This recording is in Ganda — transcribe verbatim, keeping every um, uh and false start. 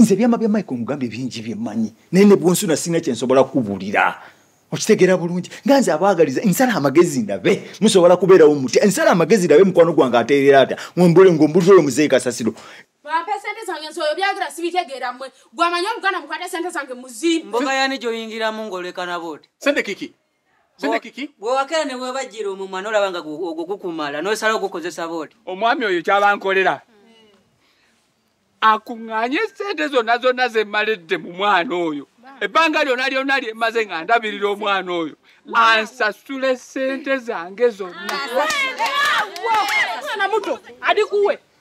nze byama bya Michael Mugambe bingi byemanyi nene bwonsuna sina kyensobola kubulira okitegera bulungi nganze abaagaliza ensala amagezi ndabe musobola kubeerawo muti ensala amagezi ndabe mukwano gwange ateerera ata ngombole ngombulwe muzeyi Kasasiro Bampe sente zange nsoyo byagira sibitegeera mwe gwamanya obugana mukwate sente zange muzimba mboga yani joyingira mu ngolekana bote sente kiki sente kiki bwo wakera ne bwe bajira omumwana olabanga ogukumala no sala ogukozesa bote omwami oyo kyabankolera akunganye sente zonna zonna ze malidde mu mwana oyo ebbanga lyonna lyonna lyemaze nga ndabirira omwana oyo ansasule sente zange zonna mwana muto adi kuwe